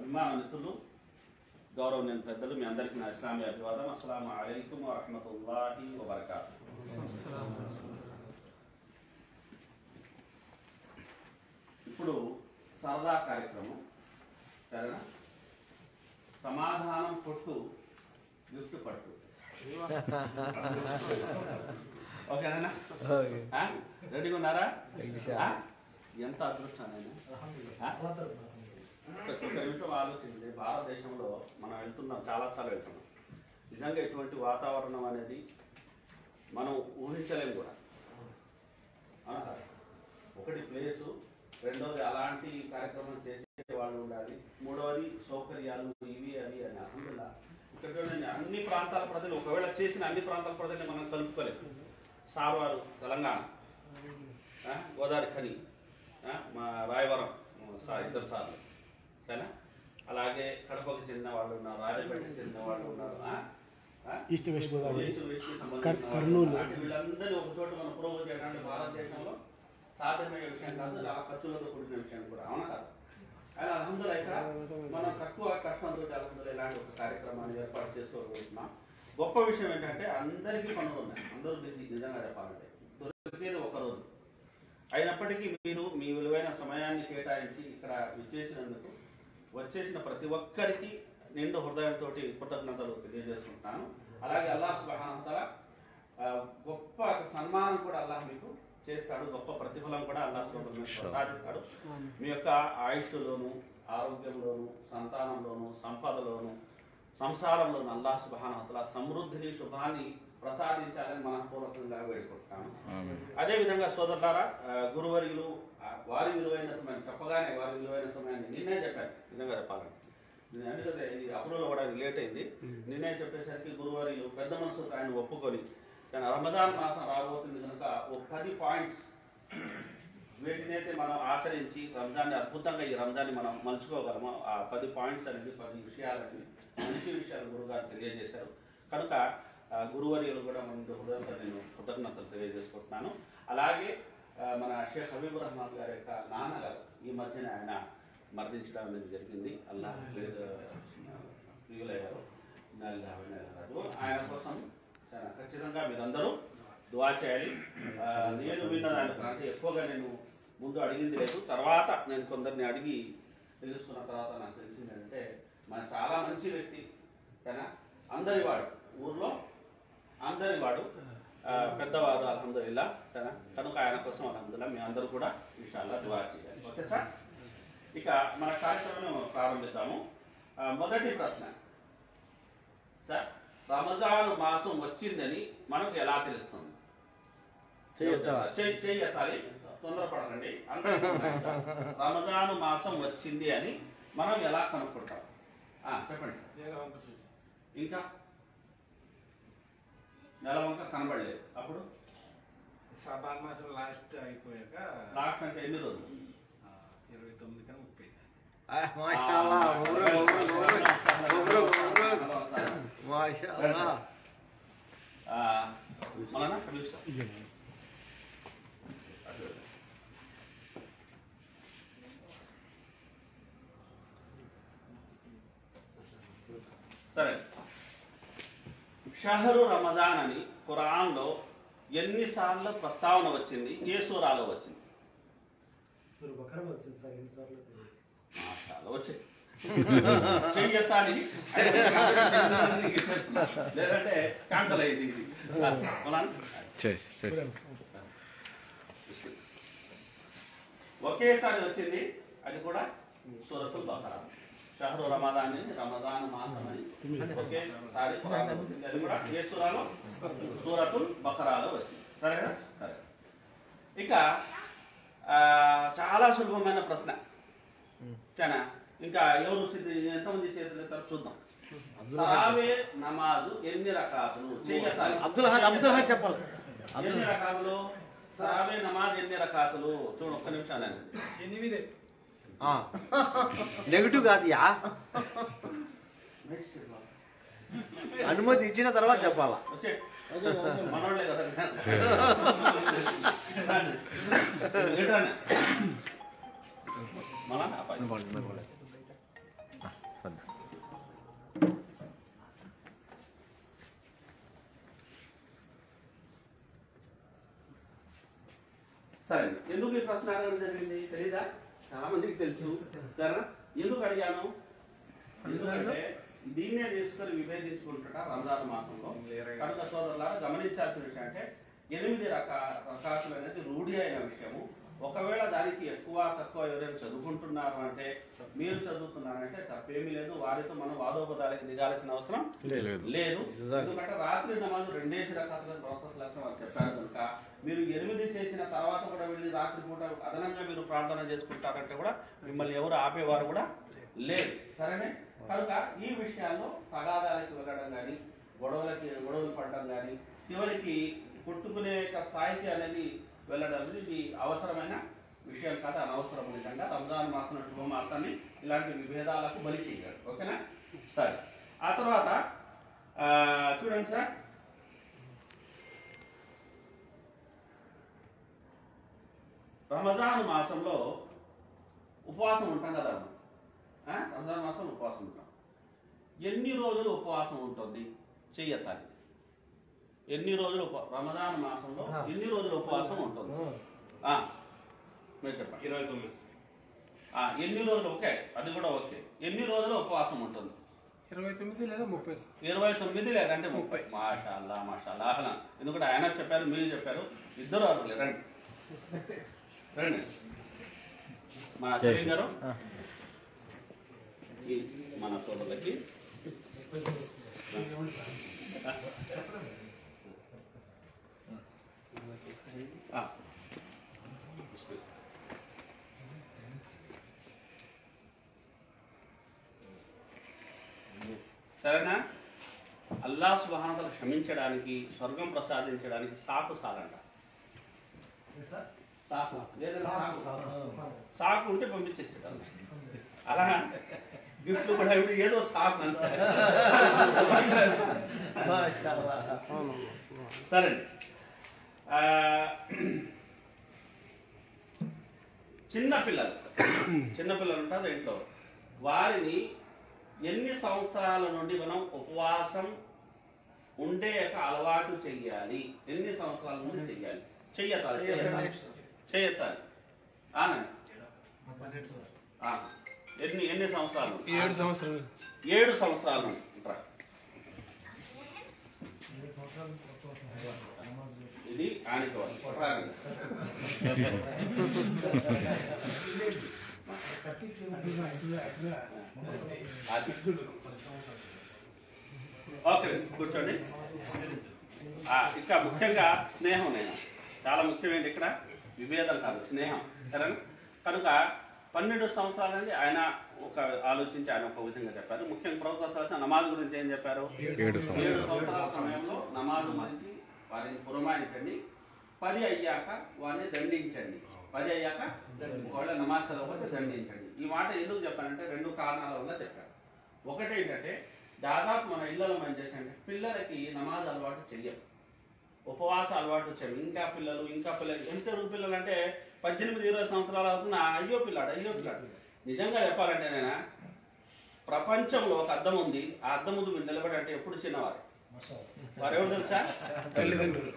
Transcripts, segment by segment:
అభిమాన మిత్రులు, గౌరవనీయ పెద్దలు, మీ అందరికీ నా ఇస్లామీ అభివాదం. అస్సలాము అలైకుం వరహ్మతుల్లాహి వబరకాతుహు. ఇప్పుడు సరదా కార్యక్రమం, సరేనా? సమాధానం పొట్టు, గిఫ్ట్ పట్టు. ఓకేనా? రెడీగా ఉన్నారా? ఎంత అదృష్టానైనా ఒక నిమిషం ఆలోచించండి. భారతదేశంలో మనం వెళ్తున్నాం, చాలాసార్లు వెళ్తున్నాం. నిజంగా ఇటువంటి వాతావరణం అనేది మనం ఊహించలేము కూడా. ఒకటి ప్లేసు, రెండోది అలాంటి కార్యక్రమం చేసే వాళ్ళు ఉండాలి, మూడవది సౌకర్యాలు ఇవి అవి అని. అందువల్ల ఇక్కడ అన్ని ప్రాంతాల ప్రజలు, ఒకవేళ చేసిన అన్ని ప్రాంతాల ప్రజల్ని మనం కలుపుకోలేదు. సార్ వారు తెలంగాణ, గోదావరి ఖని, మా రాయవరం ఇద్దరు సార్లు, సరేనా? అలాగే కడపకు చెందిన వాళ్ళు ఉన్నారు, రాజపేటకు చెందిన వాళ్ళు ఉన్నారు, ఈస్ట్ వెస్ట్ సంబంధించిన వీళ్ళందరినీ ఒక చోట మనం పురోగతి చేయడానికి భారతదేశంలో సాధ్యమయ్యే విషయం కాదు, చాలా ఖర్చులతో కూడిన విషయం కూడా, అవునా కాదు? కానీ అల్హమ్దులిల్లాహ్ ఇక్కడ మనం తక్కువ కష్టంతో అల్హమ్దులిల్లాహ్ ఇలాంటి ఒక కార్యక్రమాన్ని ఏర్పాటు చేసుకోగలుగుతున్నాం. గొప్ప విషయం ఏంటంటే అందరికీ పనులు ఉన్నాయి, అందరూ బిజీ. నిజంగా చెప్పాలంటే దొరికేది ఒక రోజు అయినప్పటికీ మీరు మీ విలువైన సమయాన్ని కేటాయించి ఇక్కడ విచ్చేసినందుకు వచ్చేసిన ప్రతి ఒక్కరికి నిండు హృదయంతో కృతజ్ఞతలు తెలియజేసుకుంటున్నాను. అలాగే అల్లాహ్ సుబ్హానహు వ తఆలా గొప్ప సన్మానం కూడా అల్లాహ్ మీకు చేస్తాడు, గొప్ప ప్రతిఫలం కూడా అల్లాహ్ ప్రసాదిస్తాడు. మీ యొక్క ఆయుష్లోను, ఆరోగ్యంలోను, సంతానంలోను, సంపదలోను, సంసారంలోను అల్లాహ్ సుబ్హానహు వ తఆలా సమృద్ధిని, శుభాన్ని ప్రసాదించాలని మనపూర్వకంగా వేడుకుంటున్నాను. అదేవిధంగా సోదరులారా, గురువర్యులు వారి విలువైన సమయం చెప్పగానే వారి విలువైన సమయాన్ని నిన్నే చెప్పారు. నిజంగా చెప్పాలంటే ఎందుకంటే ఇది అప్రూవల్ అవ్వడానికి లేట్ అయింది. నిన్నే చెప్పేసరికి గురువర్యులు పెద్ద మనసుతో ఆయన ఒప్పుకొని, కానీ రమజాన్ మాసం రాబోతుంది కనుక ఓ 10 పాయింట్స్ వీటినైతే మనం ఆచరించి రంజాన్ని అద్భుతంగా ఈ రంజాన్ని మనం మలుచుకోగలము. ఆ 10 పాయింట్స్ అనేది 10 విషయాలని మంచి విషయాలు గురుగారు తెలియజేశారు. కనుక గురువర్యులు కూడా ముందు హృదయంతో నేను కృతజ్ఞతలు తెలియజేసుకుంటున్నాను. అలాగే మన షేక్ హబీబుర్ రహమాన్ గారి యొక్క నాన్నగారు ఈ మధ్యన ఆయన మరణించడం అనేది జరిగింది. అల్లాహ్ ప్రియులయ్యారు. ఆయన కోసం ఖచ్చితంగా మీరందరూ దుఆ చేయాలి. నేను విన్న దానికంటే ఎక్కువగా నేను ముందు అడిగింది లేదు, తర్వాత నేను కొందరిని అడిగి తెలుసుకున్న తర్వాత నాకు తెలిసింది ఏంటంటే మన చాలా మంచి వ్యక్తి, కానీ అందరివాడు, ఊర్లో అందరివాడు, పెద్దవారు అల్హమ్దులిల్లాహ్. కనుక ఆయన కోసం అల్హమ్దులిల్లాహ్ మీ అందరూ కూడా ఇన్షాల్లాహ్ దుఆ చేయాలి. ఓకే సార్, ఇక మన కార్యక్రమం ప్రారంభిద్దాము. మొదటి ప్రశ్న సార్, రమజాన్ మాసం వచ్చిందని మనకు ఎలా తెలుస్తుంది? చెయ్యి ఎత్తాలి, తొందరపడకండి. రమజాన్ మాసం వచ్చింది అని మనం ఎలా కనుక్కుంటాం? చెప్పండి. ఇంకా నెలవంక కనబడలేదు, అప్పుడు షాబాన్ మాసం లాస్ట్ అయిపోయాక, లాస్ట్ అంటే ఎన్ని రోజులు? 29 కన్నా 30. సరే, షహరు రమజాన్ అని ఖురాన్లో ఎన్నిసార్లు ప్రస్తావన వచ్చింది? ఏ సూరాలో వచ్చింది? వచ్చింది. లేదంటే క్యాన్సల్ అయ్యింది ఇది. ఒకేసారి వచ్చింది, అది కూడా సూరతుల్ బకరా. షహరు రమజాన్ అని, రమజాన్ మాసం అని ఒకేసారి ఖురాన్లో వచ్చింది. అది కూడా ఏ సూరాలో? సూరతుల్ బకరాలో వచ్చింది. సరేనా? సరే, ఇక చాలా సులభమైన ప్రశ్న. ఇంకా ఎవరు ఎంతమంది చేతులు ఎత్తారో చూద్దాం. తరావీ నమాజు ఎన్ని రకాతులు? చెప్పాలి. ఎన్ని రకాతులు? తరావీ నమాజ్ ఎన్ని రకాతులు? చూడు, ఒక్క నిమిషం. 8. నెగటివ్ కాదు, అనుమతి ఇచ్చిన తర్వాత చెప్పాలా? మనోళ్ళే కదా. మన ఎందుకు ఈ ప్రశ్న అడగడం జరిగింది తెలీదా? చాలా మందికి తెలుసు. సరేనా? ఎందుకు అడిగాను? ఎందుకంటే దీన్నే తీసుకొని విభేదించుకుంటుట రంజాన్ మాసంలో. కనుక సోదరులారా గమనించాల్సిన విషయం అంటే 8 రకాలు అనేది రూఢి అయిన విషయము. ఒకవేళ దానికి ఎక్కువ తక్కువ ఎవరైనా చదువుకుంటున్నారు అంటే, మీరు చదువుతున్నారంటే తప్పేమీ లేదు. వారితో మనం వాదోపదాలకు దిగాల్సిన అవసరం లేదు. ఎందుకంటే రాత్రి నమాజు 2 రకాల ప్రొఫెసర్లు వారు చెప్పారు కనుక మీరు 8 చేసిన తర్వాత కూడా వెళ్ళి రాత్రి పూట అదనంగా మీరు ప్రార్థన చేసుకుంటారంటే కూడా మిమ్మల్ని ఎవరు ఆపేవారు కూడా లేదు. సరేనే? కనుక ఈ విషయాల్లో తగాదాలకి వెళ్ళడం కానీ, గొడవలు పడడం కానీ, చివరికి కొట్టుకునే స్థాయికి అనేది వెళ్ళడం ఇది అవసరమైన విషయం కాదు, అనవసరం. విధంగా రంజాన్ మాసం శుభమాసాన్ని ఇలాంటి విభేదాలకు బలి చేయాలి. ఓకేనా? సరే. ఆ తర్వాత చూడండి సార్, రంజాన్ మాసంలో ఉపవాసం ఉంటాం కదా. రంజాన్ మాసం ఉపవాసం ఉంటాం. ఎన్ని రోజులు ఉపవాసం ఉంటుంది చెయ్యతాలి? ఎన్ని రోజులు రంజాన్ మాసంలో ఎన్ని రోజులు ఉపవాసం ఉంటుంది? మీరు చెప్పండి. 29. ఎన్ని రోజులు? ఓకే, అది కూడా ఓకే. ఎన్ని రోజులు ఉపవాసం ఉంటుంది? 29 లేదా 30. 29 లేదంటే 30. మాషాల్లా మాషాల్లా. అహలా. ఎందుకంటే ఆయన చెప్పారు, మీరు చెప్పారు, ఇద్దరు అర్హులే. రండి రండి. మా శరీర్ గారు మన సోదరులకి సరేనా? అల్లాహ్ సుబ్హానహు వ తఆలా క్షమించడానికి, స్వర్గం ప్రసాదించడానికి సాకు సాగంట. సాకు ఉంటే పంపించేస్తాడు. అలా గిఫ్ట్లు కూడా ఏదో సాకు అంత. సరే. చిన్నపిల్లలు ఉంటారు ఇంట్లో, వారిని ఎన్ని సంవత్సరాల నుండి మనం ఉపవాసం ఉండే అలవాటు చెయ్యాలి? ఎన్ని సంవత్సరాల నుండి చెయ్యాలి? చెయ్యతాలి. ఎన్ని సంవత్సరాలు? 7 సంవత్సరాలు. 7 సంవత్సరాలు ఉంటారు. ఇది ఆనికోవాలి. ఓకే, కూర్చోండి. ఇంకా ముఖ్యంగా స్నేహం. నేను చాలా ముఖ్యమైనది ఇక్కడ విభేదం కాదు, స్నేహం. సరేనా? కనుక 12 సంవత్సరాలు అనేది ఆయన ఆలోచించి ఆయన ఒక విధంగా చెప్పారు. ముఖ్యంగా ప్రవక్త నమాజ్ గురించి ఏం చెప్పారు? 7 సంవత్సరాల సమయంలో నమాజ్ గురించి వారిని పురమాయించండి. 10 అయ్యాక వారిని దండించండి. 10 అయ్యాక వాళ్ళ నమాజ్ చదవకపోతే దండించండి. ఈ మాట ఎందుకు చెప్పానంటే 2 కారణాల వల్ల చెప్పారు. ఒకటి ఏంటంటే, దాదాపు మన ఇళ్లలో మనం చేసామంటే పిల్లలకి నమాజ్ అలవాటు చెయ్యం, ఉపవాస అలవాటు చేయం. ఇంకా పిల్లలు ఎంత పిల్లలు అంటే 18-20 సంవత్సరాలు అవుతున్న అయ్యో పిల్లాడు. నిజంగా చెప్పాలంటే నేను ప్రపంచంలో ఒక అద్దం ఉంది. ఆ అద్దం ముందు మీరు నిలబడి అంటే ఎప్పుడు చిన్నవారు. వారు ఎవరు తెలుసా? తల్లిదండ్రులు.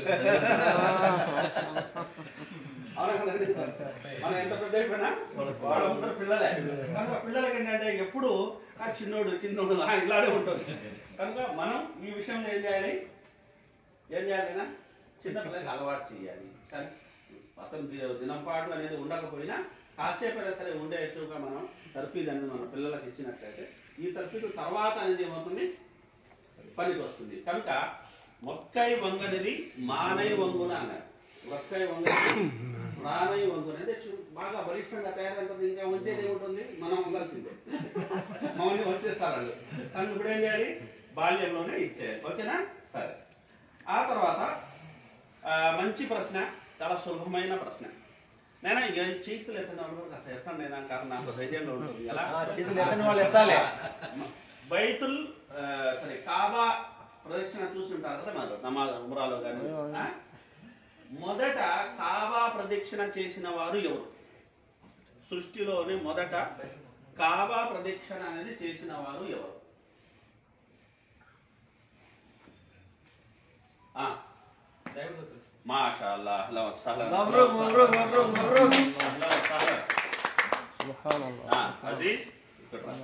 మనం ఎంత పెద్ద అయిపోయినా వాళ్ళందరూ పిల్లలే. కనుక పిల్లలకి ఏంటంటే ఎప్పుడు చిన్నోడు ఇలానే ఉంటుంది. కనుక మనం ఈ విషయంలో ఏం చేయాలి? చిన్న పిల్లలకి అలవాటు చేయాలి. సరే, అతను దినంపాటు అనేది ఉండకపోయినా కాసేపైనా సరే ఉండేట్టుగా మనం తర్ఫీదు అనేది మన పిల్లలకు ఇచ్చినట్లయితే ఈ తర్ఫీదు తర్వాత అనేది ఏమవుతుంది? పనికి వస్తుంది. కనుక మొక్కై వంగనిది మానై వంగున అన్నారు. మొక్కై వంగనిది మానై వంగున అంటే బాగా బలిష్టంగా తయారైంది. ఇంకా వంచేది ఏముంటుంది? మనం వంగాల్సిందే. మమ్మల్ని వచ్చేస్తారు. కానీ ఇప్పుడు ఏం చేయాలి? బాల్యంలోనే ఇచ్చేయాలి. ఓకేనా? సరే. ఆ తర్వాత మంచి ప్రశ్న, చాలా సులభమైన ప్రశ్న. నేను చేతులు ఎత్తన వాళ్ళు ఎత్తాను నేను, కారణం నాకు ధైర్యంగా ఉంటుంది. ఎలా బైతుల్ సరే కాబా ప్రదక్షిణ చూస్తుంటారు కదా మరి నమాజ్ ఉమ్రాలో కానీ. మొదట కాబా ప్రదక్షిణ చేసిన వారు ఎవరు? సృష్టిలోనే మొదట కాబా ప్రదక్షిణ అనేది చేసిన వారు ఎవరు? మాషాల్లా అహ్లా వసహలా మబ్రూక్ మబ్రూక్ మబ్రూక్ మబ్రూక్. అహ్లా వసహలా సుబ్హానల్లాహ్. అజీజ్ ఇక్కడ రా.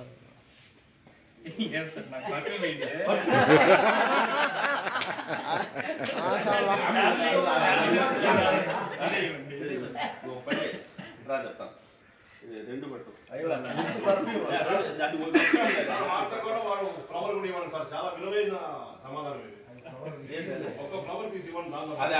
నువ్వు పని చేయి. రా చెప్తాను ఇది రెండు పట్టు దాన్ని కూడా వాడు ఫ్లవర్ కూడా ఇవ్వండి సార్, చాలా విలువైన సమాధానం ఇది. ఒక ఫ్లవర్ తీసి ఇవ్వండి దానిలో. అదా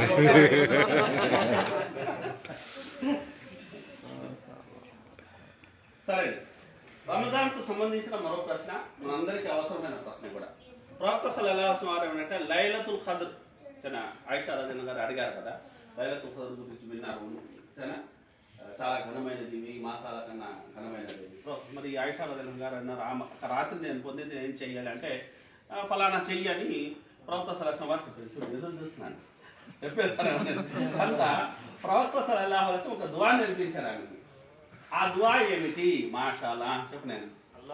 సరే రమజాన్కు సంబంధించిన మరో ప్రశ్న మనందరికీ అవసరమైన ప్రశ్న కూడా. ప్రవక్త సల్లల్లాహు అలైహి వసల్లం ఏమంటే లైలతుల్ ఖద్ర్ ఆయిషా రదియల్లాహు గారు అడిగారు కదా, లైలతుల్ ఖద్ర్ గురించి విన్నారు చాలా ఘనమైనది, ఈ మాసాల కన్నా ఘనమైనది. మరి ఆయిషా రదియల్లాహు గారు అన్నారు ఆ రాత్రి నేను పొందితే ఏం చెయ్యాలి అంటే ఫలానా చెయ్యి అని ప్రవక్త సల్లల్లాహు అలైహి వసల్లం చెప్పారు. చూడు ఎదురు చూస్తున్నాను చెప్పేస్తాను కనుక ప్రవక్త సల్లల్లాహు అలైహి వసల్లం ఒక దువా నేర్పించారు ఆమెకి. ఆ దువా ఏమిటి? మాషాల్లా చెప్పు నేను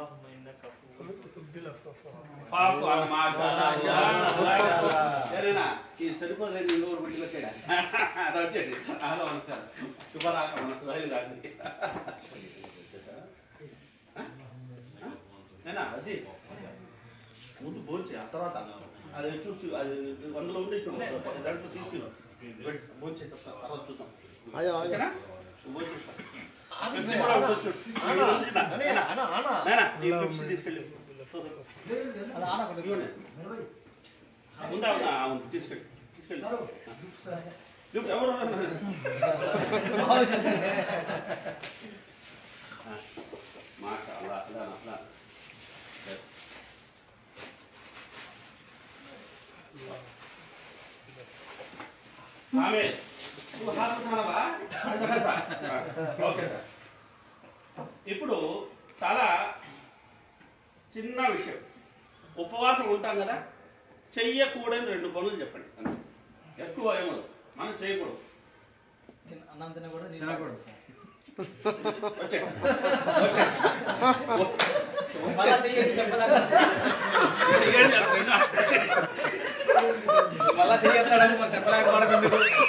సరేనా ఈ సరిపోలేదు ఇంకొకటి గుడికొచ్చాడా వచ్చేది అలా వస్తారు శుభరాక మన సుహైల్ రాజు నేనా రసి ముందు భోంచే ఆ తర్వాత అది చూసి అది అందులో ఉంది చూడు దాంట్లో తీసి భోంచే తర్వాత చూద్దాం ఓకేనా భోంచేస్తా తీసుకెళ్ళి ఉందా తీసుకెళ్ళి తీసుకెళ్ళి ఎవరు మాట అలా అలా అలా ఆమె ఓకే సార్. ఇప్పుడు చాలా చిన్న విషయం, ఉపవాసం ఉంటాం కదా, చెయ్యకూడని రెండు పనులు చెప్పండి. ఎక్కువ ఏమదు మనం చేయకూడదు. అన్నం తినకూడదు, తినకూడదు. మళ్ళా చెయ్యొస్తాడని మనం చెప్పలేకపోవడం.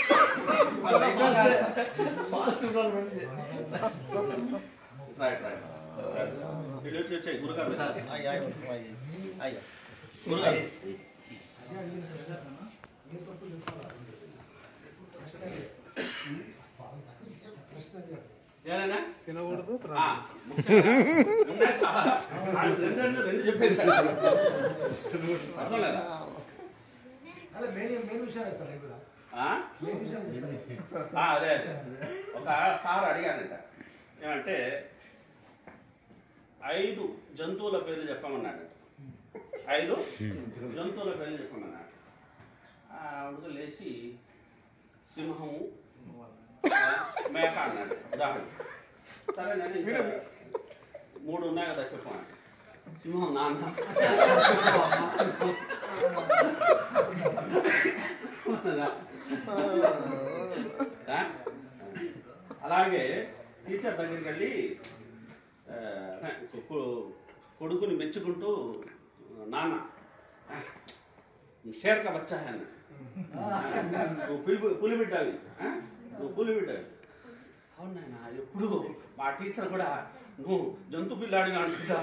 రైట్ రైట్ వచ్చాయి గురుగారు గురుగారు ఏనా తినకూడదు రెండు చెప్పేసాను అర్థం లేదా? అదే అదే ఒక సార్ అడిగానంట ఏమంటే 5 జంతువుల పేర్లు చెప్పమన్నాడు. 5 జంతువుల పేర్లు చెప్పమన్నాడు. అడుగు లేచి సింహము మేక అన్నాడు ఉదాహరణ. సరే నేను 3 ఉన్నాయి కదా చెప్పమన్నాడు. సింహం నాన్న, అలాగే టీచర్ దగ్గరికి వెళ్ళి కొడుకుని మెచ్చుకుంటూ నాన్న షేర్ కా బచ్చా హై అన్న, నువ్వు పులి బిడ్డవి, నువ్వు పులి బిడ్డవి. అవునాయన ఎప్పుడు మా టీచర్ కూడా నువ్వు జంతు పిల్లాడిగా అనుకుంటా.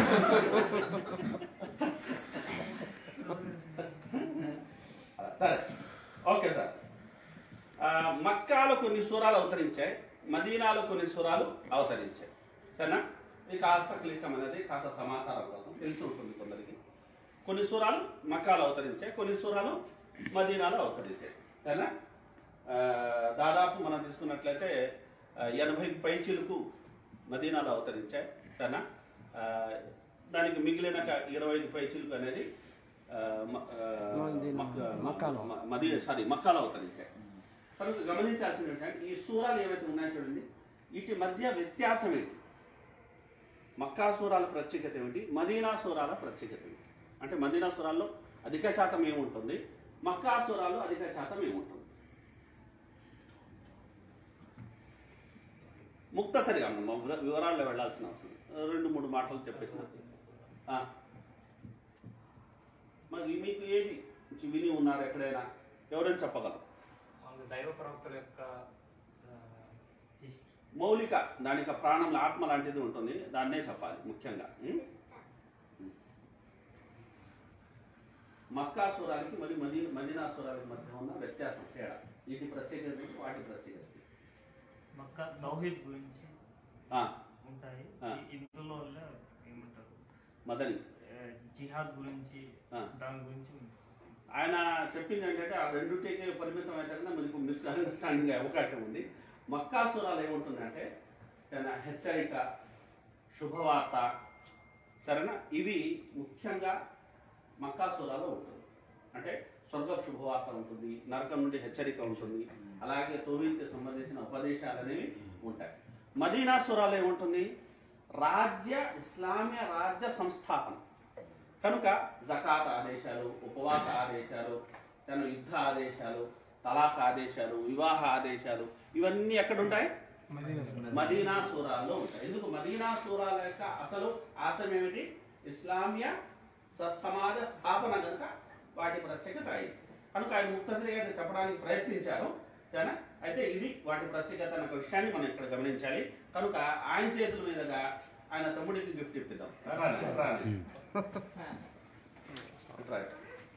సరే ఓకే సార్. మక్కాలో కొన్ని సూరాలు అవతరించాయి, మదీనాలో కొన్ని సూరాలు అవతరించాయి. సరేనా? ఇది కాస్త క్లిష్టం అనేది కాస్త సమాచారం కోసం తెలిసి ఉంటుంది కొందరికి. కొన్ని సూరాలు మక్కాలో అవతరించాయి, కొన్ని సూరాలు మదీనాలో అవతరించాయి. సరేనా? దాదాపు మనం తీసుకున్నట్లయితే 80 పైచీలకు మదీనాలో అవతరించాయి. సరేనా? దానికి మిగిలిన 25 పైచీలకు అనేది మక్కాలో అవతరించాయి. కనుక గమనించాల్సింది ఏంటంటే ఈ సూరాలు ఏవైతే ఉన్నాయో చూడండి, వీటి మధ్య వ్యత్యాసం ఏంటి? మక్కా సూరాల ప్రత్యేకత ఏమిటి, మదీనా సూరాల ప్రత్యేకత ఏమిటి? అంటే మదీనా సూరాల్లో అధిక శాతం ఏముంటుంది, మక్కా సూరాల్లో అధిక శాతం ఏముంటుంది? ముక్తసరిగా వివరాల్లో వెళ్లాల్సిన అవసరం 2-3 మాటలు చెప్పేసిన. మరి మీకు ఏది విని ఉన్నారు ఎక్కడైనా? ఎవరైనా చెప్పగలరు? దైవ ప్రవక్తల యొక్క మౌలిక దాని యొక్క ప్రాణంలో ఆత్మ లాంటిది ఉంటుంది, దాన్నే చెప్పాలి ముఖ్యంగా. మక్కా సూరాలకి మరి మదీనా సూరాలకి మధ్య ఉన్న వ్యత్యాసం తేడా, వీటి ప్రత్యేకత వాటి ప్రత్యేకత. మక్కా తౌహీద్ గురించి ఆ, ఉంటాయి, ఆ. ఇందులో ఏమంటారు మదనీ జిహాద్ గురించి ఆ. దాని గురించి ఆయన చెప్పింది ఏంటంటే ఆ రెండుటికే పరిమితం అయితే మనకు మిస్అండర్స్టాండింగ్ అవకాశం ఉంది. మక్కా సూరాలు ఏముంటుందంటే హెచ్చరిక, శుభవార్త, సరేనా, ఇవి ముఖ్యంగా మక్కా సూరాలో ఉంటుంది. అంటే స్వర్గ శుభవార్త ఉంటుంది, నరకం నుండి హెచ్చరిక ఉంటుంది, అలాగే తౌహీద్కి సంబంధించిన ఉపదేశాలు అనేవి ఉంటాయి. మదీనా సూరాలో ఏముంటుంది, ఇస్లామీయ రాజ్య సంస్థాపన కనుక జకాత్ ఆదేశాలు, ఉపవాస ఆదేశాలు, యుద్ధ ఆదేశాలు, తలాఖ్ ఆదేశాలు, వివాహ ఆదేశాలు, ఇవన్నీ ఎక్కడ ఉంటాయి? మదీనా సూరాల్లో ఉంటాయి. ఎందుకు? మదీనా సూరాల యొక్క అసలు ఆశయం ఏమిటి? ఇస్లామీయ సమాజ స్థాపన కనుక వాటి ప్రత్యేకత అయింది. కనుక ఆయన ముక్తసరిగా చెప్పడానికి ప్రయత్నించారు. అయితే ఇది వాటి ప్రత్యేకత అనే విషయాన్ని మనం ఇక్కడ గమనించాలి. కనుక ఆయన చేతుల మీదుగా ఆయన తమ్ముడికి గిఫ్ట్ ఇప్పిద్దాం. రైట్.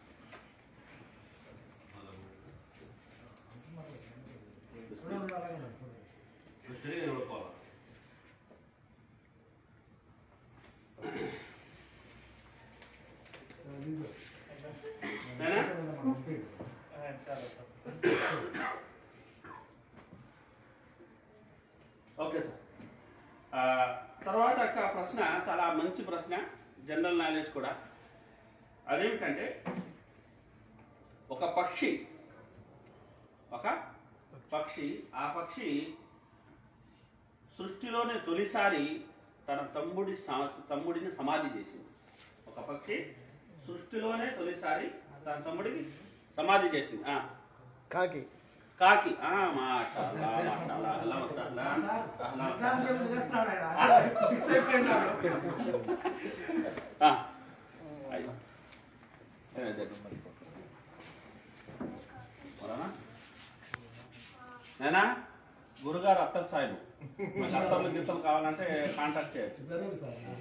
Okay sir. తర్వాత ప్రశ్న చాలా మంచి ప్రశ్న, జనరల్ నాలెడ్జ్ కూడా. అదేమిటంటే ఒక పక్షి ఆ పక్షి సృష్టిలోనే తొలిసారి తన తమ్ముడిని సమాధి చేసింది. ఒక పక్షి సృష్టిలోనే తొలిసారి తన తమ్ముడికి సమాధి చేసింది. కాకి. నేనా గురుగారు అత్తల్ సాయిబు, మీకు అత్తలు గిత్తలు కావాలంటే కాంటాక్ట్ చేయొచ్చు.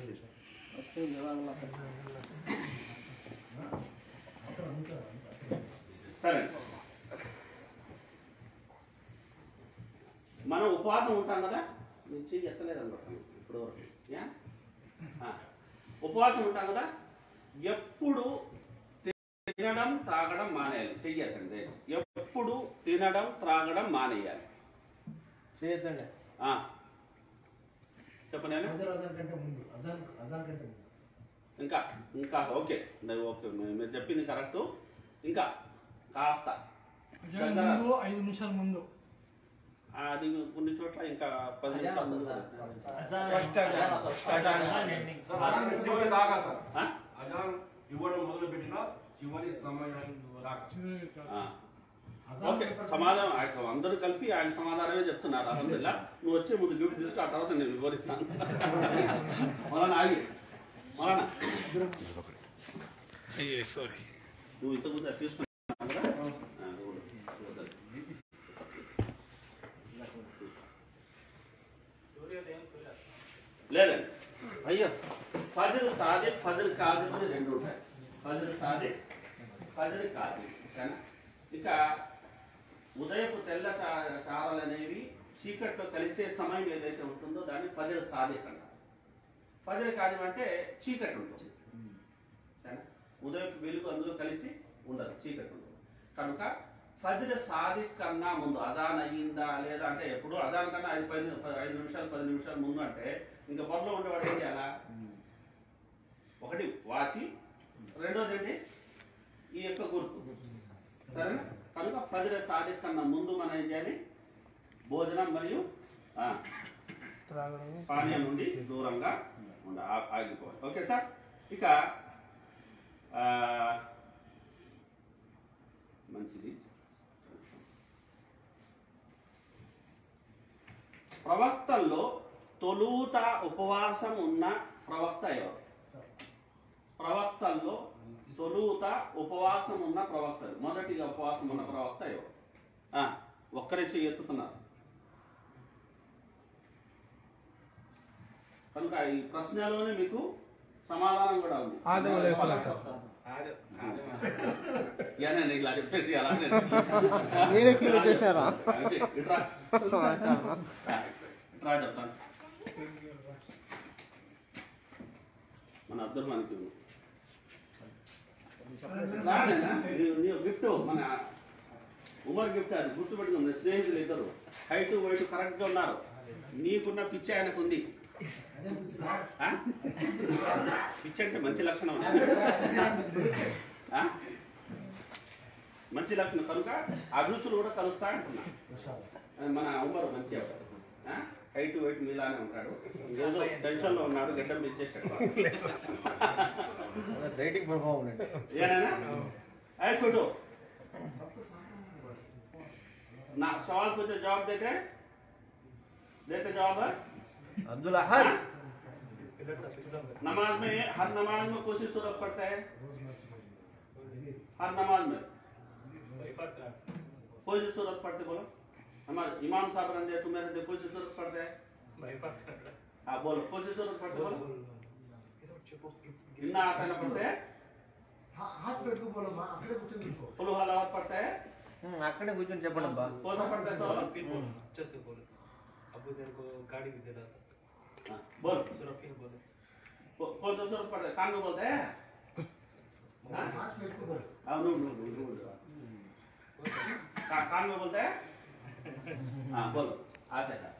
సరే, మనం ఉపవాసం ఉంటాం కదా, నేను చెయ్యి ఎత్తలేదు అనుకుంటాను ఇప్పుడు వరకు. ఉపవాసం ఉంటాం కదా, ఎప్పుడు తినడం త్రాగడం మానేయాలి? చెయ్యొద్దండి. ఎప్పుడు తినడం త్రాగడం మానేయాలి? చేయొద్దండి. చెప్పండి. ఇంకా ఇంకా ఓకే ఓకే, మీరు చెప్పింది కరెక్ట్. ఇంకా కాస్త 5 నిమిషాల ముందు, అది కొన్ని చోట్ల ఇంకా 10 నిమిషాల ముందు. ఇవ్వడం మొదలు పెట్టిన చివరి సమయం. ఓకే, సమాధానం అందరూ కలిపి ఆయన సమాధానమే చెప్తున్నారు. అల్హమ్దులిల్లాహ్. నువ్వు వచ్చే ముందు గిఫ్ట్ తీసుకో, ఆ తర్వాత నేను వివరిస్తాను. మౌలానా ఆగి, మౌలానా సారీ, నువ్వు ఇంతకుముందు అది తీసుకున్నావు కదా. లేదండి అయ్యో, ఫజర్ సాదిక్ ఫజర్ కాదిక్ అని రెండు ఉంటాయి. ఫజర్ సాదిక్ ఫజర్ కాదిక్. ఇక ఉదయపు తెల్ల చారలు అనేవి చీకట్లో కలిసే సమయం ఏదైతే ఉంటుందో దాన్ని ఫజర్ సాదిక్ అంటారు. ఫజర్ కాదిక్ అంటే చీకటి ఉంటుంది, ఉదయపు వెలుగు అందులో కలిసి ఉండదు, చీకటి ఉండదు. కనుక ఫజర్ సాదిక్ కన్నా ముందు అజాన్ అయ్యిందా లేదా అంటే, ఎప్పుడు అజాన్ కన్నా 5 నిమిషాలు 10 నిమిషాలు ముందు అంటే ఇంకా బొరలో ఉండేవాడు ఏంటి? అలా ఒకటి వాచి, రెండోది ఏంటి? ఈ యొక్క గుర్తు. సరేనా? కనుక ఫజర్ సాదిక్ కన్నా ముందు మనం ఏం చేయాలి? భోజనం మరియు పానీయం నుండి దూరంగా ఆగిపోవాలి. Okay sir. ఇక మంచిది. ప్రవక్తల్లో తొలుత ఉపవాసం ఉన్న ప్రవక్త ఎవరు? ప్రవక్తల్లో తొలుత ఉపవాసం ఉన్న ప్రవక్తలు, మొదటిగా ఉపవాసం ఉన్న ప్రవక్త ఎవరు? ఒక్కరే చెయ్యి ఎత్తుతున్నారు. కనుక ఈ ప్రశ్నలోనే మీకు సమాధానం కూడా ఉంది. ఇలా చెప్పేసి అలాగే మీరే క్లియర్ చేశారా? ఇట్రా చెప్తాను. మన అబ్దుల్ మనకి గిఫ్ట్, మన ఉమర్ గిఫ్ట్, అది గుర్తుపెట్టుకున్న స్నేహితులు ఇద్దరు హైట్ వైట్ కరెక్ట్ గా ఉన్నారు. నీకున్న పిచ్చి ఆయనకు ఉంది. పిచ్చి అంటే మంచి లక్షణం, మంచి లక్షణం. కనుక అభిరుచులు కూడా కలుస్తా అంటున్నా. మన ఉమర్ మంచి హైట్ వైట్ మీలానే ఉంటాడు. ఏదో టెన్షన్ లో ఉన్నాడు, గడ్డం ఇచ్చేసాడు. రేటింగ్ ప్రభావం ఏనా छोटू ना सवाल पूछो जवाब देते जवाब है अब्दुल अहद। नमाज में हर नमाज में कौन सी सूरत पढ़ता है? हर नमाज में कौन सी सूरत पढ़ते बोलो? नमाज इमाम साहब रंदे तुम मेरे कौन सी सूरत पढ़ते हैं? हाँ बोलो कौन सी सूरत पढ़ते बोलो? इन्ना आता ना पढ़ते हैं? हाथ पेट को बोलो मां अकड़े కూర్చొని చూసుకో कुल हलावत पढ़ता है? అక్కడే కూర్చొని చెప్పండి అబ్బా. कौन सा पढ़ता है सवाल? अच्छे से बोलो। अबू तेरे को गाड़ी भी दे रहा था। बोल सूरत फिर बोलो। कौन सा सूरत पढ़ता है? कान में बोलते हैं? हाथ पेट को बोलो हाँ नो कान में बोलते हैं? हाँ बोलो आते हैं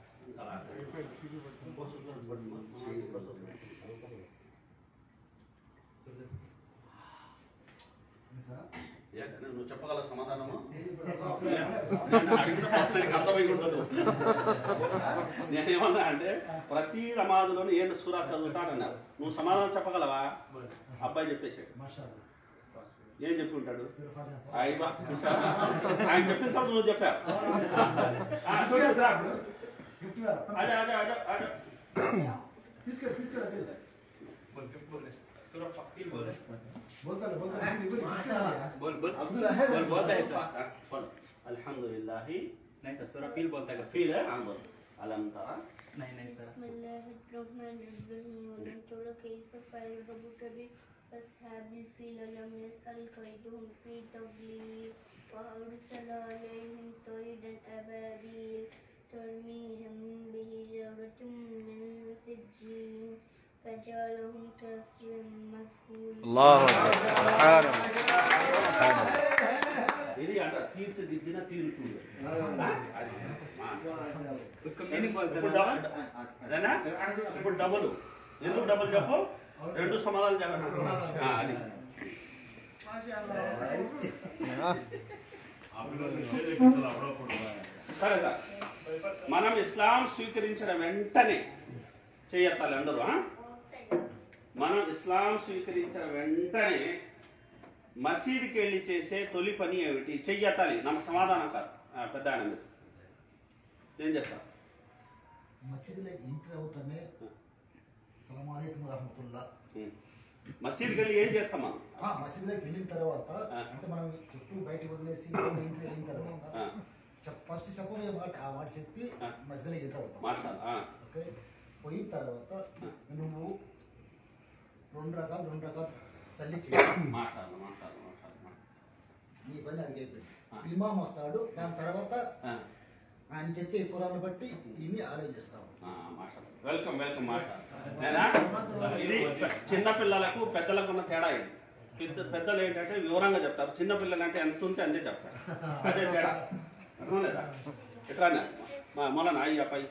నువ్వు చెప్పగల సమాధానము అడిగిన ప్రశ్నకి అర్థమై ఉండదు. నేనేమన్నా అంటే ప్రతి నమాజులోనూ ఏడు సూరా చదువుతానన్నారు. నువ్వు సమాధానం చెప్పగలవా? అబ్బాయి చెప్పేసాడు. ఏం చెప్పి ఉంటాడు? ఆయన చెప్పిన తర్వాత నువ్వు చెప్పావు. అదే అదే అదే అదే తీసుకెళ్ళి बोल फिर बोले। सूरत फिर बोले। बोलता बोल बोल बोल बोलता है सर। अल्हम्दुलिल्लाह नहीं सर सूरत फिर बोलता है। फिर है हम बोल अलम तरा नहीं सर। बिस्मिल्लाहिर्रहमानिर्रहीम वलन तुरा कैफ फअल रब्बुक बि अस्हाबिल फील लम यसअल कैदुहुम फी तदलील व अरसला अलैहिम तयरन अबाबील तरमीहिम बिहिजारतिन मिन सिज्जील फजअलहुम कअस्फिन मअकूल। అల్లాహు అక్బర్. ఇది అంట తీర్చిదిద్దిన తీర్చుడు. उसको मीनिंग बोलते అదేనా? ఇప్పుడు డబుల్ ఎందుకు డబుల్ చెప్పు? రెండు సమాధానం చెప్పండి. అది సరే సార్, మనం ఇస్లాం స్వీకరించిన వెంటనే చేయత్తాలి అందరూ. మనం ఇస్లాం స్వీకరించిన వెంటనే మసీదుకి వెళ్ళి చేసే తొలి పని ఏమిటి? చెయ్యత్తాలి. నమ్మ సమాధానం కాదు. పెద్ద ఆయన మీరు ఏం చేస్తారు? మసీదులోకి ఎంటర్ అవుతానే అస్సలాము అలైకుం వరహమతుల్లా. మసీదుకి వెళ్ళి ఏం చేస్తాం మనం? మసీదులోకి వెళ్ళిన తర్వాత అంటే మనం చుట్టూ బయటకు వదిలేసి ఇంటికి వెళ్ళిన తర్వాత ఫస్ట్ చెప్పబోయే మాట ఆ మాట చెప్పి మసీదులోకి ఎంటర్ అవుతాం. మాట్లాడాలి. ఓకే, పోయిన తర్వాత నువ్వు రెండు రకాలు సల్లి చేయాలి. మాట్లాడాలి. నీ పని అడిగైపోయింది. ఇమాం వస్తాడు, దాని తర్వాత ఆయన చెప్పే పురాణాన్ని బట్టి ఇన్ని ఆలోచిస్తాము. వెల్కమ్ వెల్కమ్ నేనా ఇది చిన్న పిల్లలకు పెద్దలకు ఉన్న తేడా ఇది. పెద్దలు ఏంటంటే వివరంగా చెప్తారు, చిన్న పిల్లలు అంటే ఎంత ఉంటే అంతే చెప్తారు. అదే తేడా. అర్థం లేదా? ఎట్లా మొన్న అయ్యి అబ్బాయి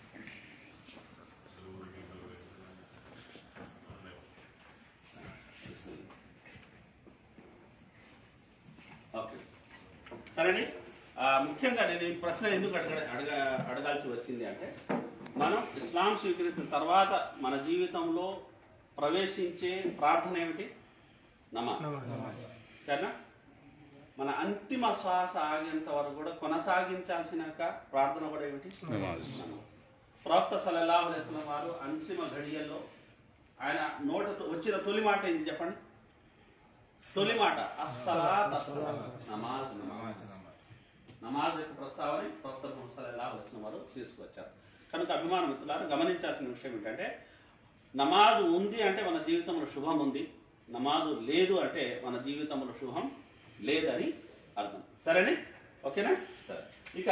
ఓకే సరేండి. ముఖ్యంగా నేను ఈ ప్రశ్న ఎందుకు అడగాల్సి వచ్చింది అంటే, మనం ఇస్లాం స్వీకరించిన తర్వాత మన జీవితంలో ప్రవేశించే ప్రార్థన ఏమిటి? నమాజ్. సరేనా? మన అంతిమ శ్వాస ఆగేంత వరకు కూడా కొనసాగించాల్సిన ప్రార్థన కూడా ఏమిటి? ప్రవక్త సల్లల్లాహు అలైహి వసల్లం వారు అంతిమ ఘడియల్లో ఆయన నోట వచ్చిన తొలి మాట ఏంటి చెప్పండి? తొలి మాట అస్సలాత్ నమాజ్. నమాజ్ యొక్క ప్రస్తావన ప్రవక్త ముహమ్మద్ సల్లల్లాహు అలైహి వసల్లం వారు తీసుకొచ్చారు. కనుక అభిమాన మిత్రులారా గమనించాల్సిన విషయం ఏంటంటే నమాజ్ ఉంది అంటే మన జీవితంలో శుభం ఉంది, నమాజు లేదు అంటే మన జీవితంలో శుభం లేదని అర్థం. సరేనే, ఓకేనా? సరే. ఇక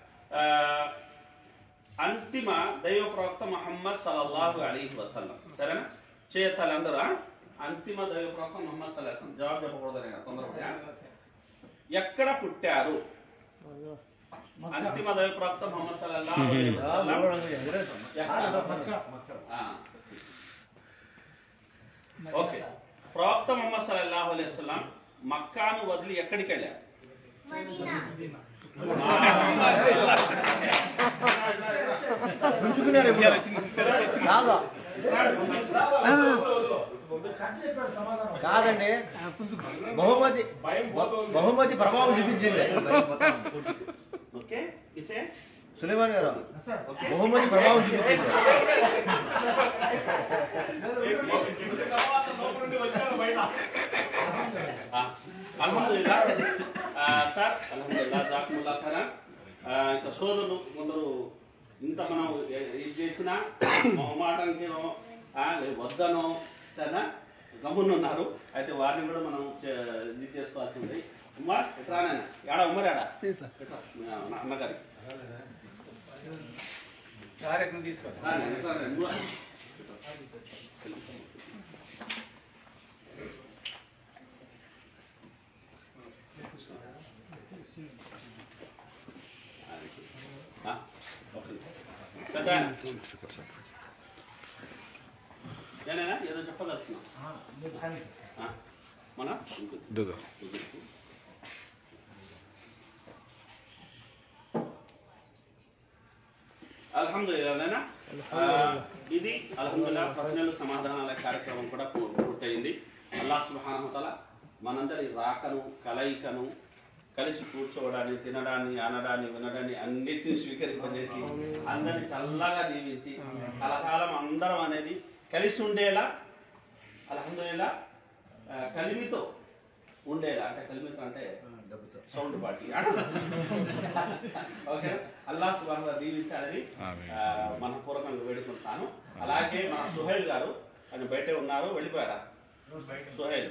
అంతిమ దైవ ప్రవక్త ముహమ్మద్ సల్లల్లాహు అలైహి వసల్లం. సరేనా? చేయతాలి అందరూ. అంతిమ దైవ ప్రవక్త ముహమ్మద్ సల్లల్లాహు అలైహి వసల్లం జవాబు చెప్పకూడదని తొందరపడా. ఎక్కడ పుట్టారు? అంతిమ దైవ ప్రవక్త ముహమ్మద్ సల్లల్లాహు అలైహి వసల్లం ఓకే. ప్రవక్త ముహమ్మద్ సల్లల్లాహు అలైహి వసల్లం మక్కాను వదిలి ఎక్కడికి వెళ్ళారు? కాదండి, బహుమతి ప్రభావం చూపించింది ఓకే. ఇసే సులేమాన్ గారు బహుమతి ప్రభావం చూపించింది. అల్హమ్దులిల్లాహ్ సార్, అల్హమ్దులిల్లాహ్ జాకుముల్లా ఖైరాన్. ఇంకా సోదరులు కొందరు ఇంత మనం ఇది చేసినా మొహమాటానికి వద్దనో సరేనా గమ్మునున్నారు. అయితే వారిని కూడా మనం ఇది చేసుకోవాల్సి ఉంది. ఉమ్మర్ ఎట్రానైనా ఏడా ఉమ్మర్ ఏడా అన్నగారి నేనైనా ఏదో చెప్పదలుచుకున్నా మన అల్హమ్దులిల్లాహ్. ఇది అల్హమ్దులిల్లాహ్ ప్రశ్నలు సమాధానాల కార్యక్రమం కూడా పూర్తయింది. అల్లాహ్ సుబ్హానహు వ తఆలా మనందరి రాకను కలయికను కలిసి కూర్చోవడాన్ని, తినడాన్ని, అనడాన్ని, వినడాన్ని అన్నిటినీ స్వీకరింపజేసి అందరిని చల్లగా దీవించి కలకాలం అందరం అనేది కలిసి ఉండేలా అల్హమ్దులిల్లాహ్ కలిమితో ఉండేలా, అంటే కలిమితో అంటే సౌండ్ పార్టీ ఓకే. అల్లాహ్ సుబ్హానహు వ తఆలా దీవించాలని మనపూర్వకంగా వేడుకుంటాను. అలాగే మన సుహైల్ గారు ఆయన బయటే ఉన్నారు, వెళ్ళిపోయారా? సుహైల్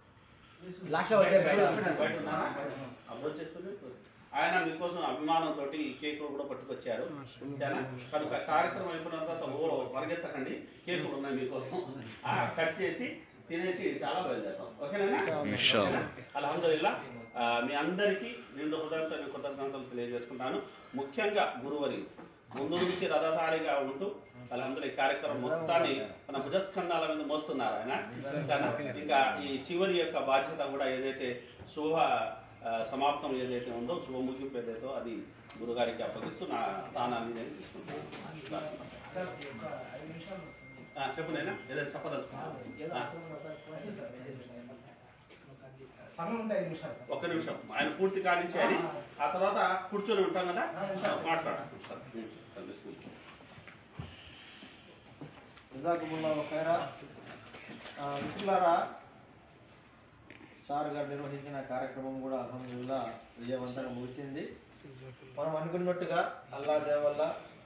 ఆయన మీకోసం అభిమానంతో కేక్ కూడా పట్టుకొచ్చారు. కనుక కార్యక్రమం అయిపోయిన తర్వాత పరిగెత్తకండి, కేక్ కూడా ఉన్నాయి మీకోసం. కట్ చేసి తినేసి చాలా బయలుదేరుతాం. ఓకేనా? అల్హమ్దులిల్లాహ్. మీ అందరికీ నిండు హృదయంతో నేను కృతజ్ఞతలు తెలియజేసుకుంటాను. ముఖ్యంగా గురువరి ముందు నుంచి రథధారిగా ఉంటూ అల్హమ్దులిల్లాహ్ ఈ కార్యక్రమం మొత్తాన్ని మన భుజస్కంధాల మీద మోస్తున్నారు ఆయన. ఇంకా ఈ చివరి యొక్క బాధ్యత కూడా ఏదైతే శుభ సమాప్తం ఏదైతే ఉందో, శుభ ముగింపు ఏదైతే అది గురుగారికి అప్పగిస్తూ నా స్థానాన్ని నేను తీసుకుంటాను. చెప్పు నైనా ఏదైనా చెప్పదలుచుకున్నాను. ఒక్క నిమిషం ఆయన పూర్తి కానించేయాలి. ఆ తర్వాత కూర్చొని ఉంటాం కదా, మాట్లాడాలి. జజాకుముల్లాహు ఖైరా. మిత్రులారా, సార్ గారు నిర్వహించిన కార్యక్రమం కూడా అల్హమ్దులిల్లాహ్ విజయవంతంగా ముగిసింది. మనం అనుకున్నట్టుగా అల్లాహ్ దయ వల్ల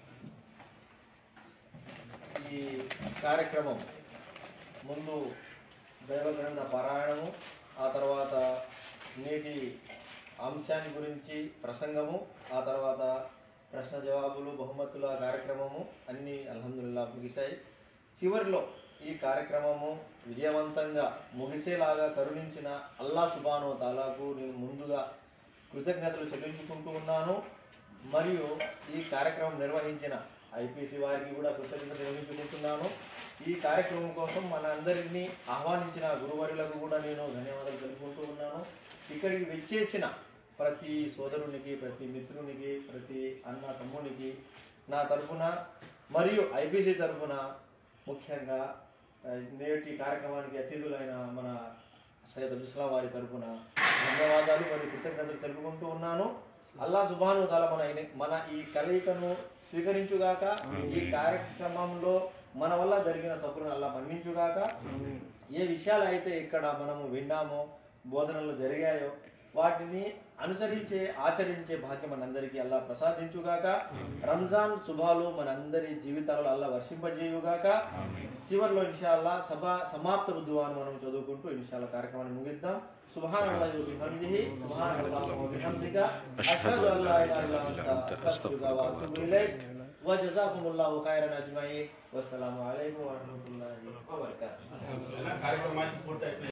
ఈ కార్యక్రమం ముందు దైవ గ్రంథ పారాయణము, ఆ తర్వాత నేటి అంశాన్ని గురించి ప్రసంగము, ఆ తర్వాత ప్రశ్న జవాబులు, బహుమతుల కార్యక్రమము అన్నీ అల్హమ్దులిల్లాహ్ ముగిశాయి. చివరిలో ఈ కార్యక్రమము విజయవంతంగా ముగిసేలాగా కరుణించిన అల్లాహ్ సుబ్హానహు వ తఆలాకు నేను ముందుగా కృతజ్ఞతలు చెల్లించుకుంటూ ఉన్నాను. మరియు ఈ కార్యక్రమం నిర్వహించిన ఐపీసీ వారికి కూడా కృతజ్ఞతలు నిర్వహించుకుంటున్నాను. ఈ కార్యక్రమం కోసం మన అందరినీ ఆహ్వానించిన గురువర్యులకు కూడా నేను ధన్యవాదాలు తెలుపుకుంటూ ఉన్నాను. ఇక్కడికి వచ్చేసిన ప్రతి సోదరునికి, ప్రతి మిత్రునికి, ప్రతి అన్న తమ్మునికి నా తరఫున మరియు ఐపీసీ తరఫున ముఖ్యంగా నేటి కార్యక్రమానికి అతిథులైన మన సయ్యద్ అబ్దుల్ సలాం వారి తరఫున ధన్యవాదాలు మరియు కృతజ్ఞతలు తెలుపుకుంటూ ఉన్నాను. అల్లాహ్ సుబ్హానహు వ తఆలా మన ఈ కలయికను స్వీకరించుగాక. ఈ కార్యక్రమంలో మన వల్ల జరిగిన తప్పులను అల్లాహ్ మన్నించుగాక. ఏ విషయాలు అయితే ఇక్కడ మనము విన్నామో, బోధనలు జరిగాయో వాటిని అనుసరించే ఆచరించే భాగ్యం మనందరికీ అల్లా ప్రసాదించుగాక. రంజాన్ శుభాలు మనందరి జీవితాలలో అల్లా వర్షింపజేయుగాక. చివరిలో ఇన్షాల్లా సమాప్త దుఆను మనం చదువుకుంటూ ఇన్షాల్లా కార్యక్రమాన్ని ముగిద్దాం. సుబ్హానల్లాహి వ బిహమ్దిహి సుబ్హానల్లాహి వ బిహమ్దిక అష్హదు అన్ లా ఇలాహా ఇల్లా అంత అస్తగ్ఫిరుక వ అతూబు ఇలైక్ వ జజాకుముల్లాహు ఖైరన్ అజ్మഈన్. వస్సలాము అలైకుం వ రహ్మతుల్లాహి వ బరకాతుహు. కార్యక్రమానికి పూర్తి